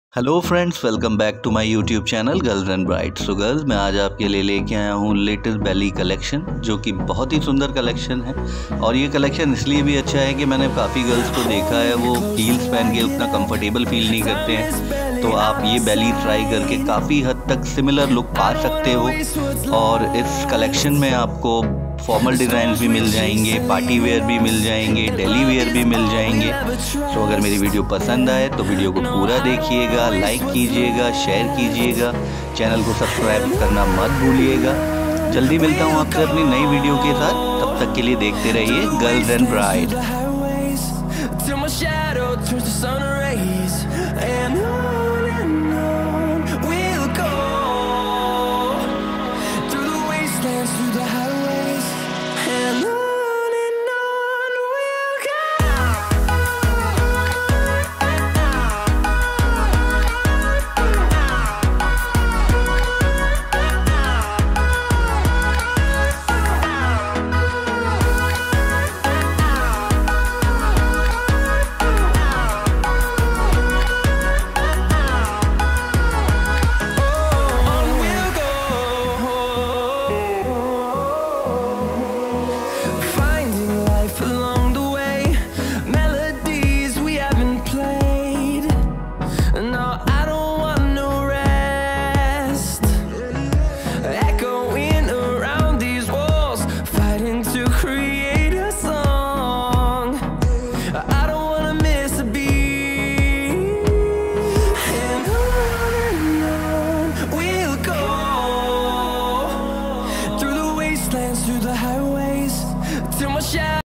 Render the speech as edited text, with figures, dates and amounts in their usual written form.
Hello friends, welcome back to my YouTube channel girls and brides. So girls, मैं आज आपके लिए लेके आया हूँ लेटेस्ट बेली कलेक्शन, जो कि बहुत ही सुंदर कलेक्शन है। और ये कलेक्शन इसलिए भी अच्छा है कि मैंने काफ़ी गर्ल्स को देखा है वो हील्स पहन के उतना कंफर्टेबल फील नहीं करते हैं। तो आप ये बेली ट्राई करके काफ़ी हद तक सिमिलर लुक पा सकते हो। और इस कलेक्शन में आपको फॉर्मल डिज़ाइन भी मिल जाएंगे, पार्टी वेयर भी मिल जाएंगे, डेली वेयर भी मिल जाएंगे। तो अगर मेरी वीडियो पसंद आए तो वीडियो को पूरा देखिएगा, लाइक कीजिएगा, शेयर कीजिएगा, चैनल को सब्सक्राइब करना मत भूलिएगा। जल्दी मिलता हूँ आपसे अपनी नई वीडियो के साथ, तब तक के लिए देखते रहिए गर्ल्स एंड ब्राइड।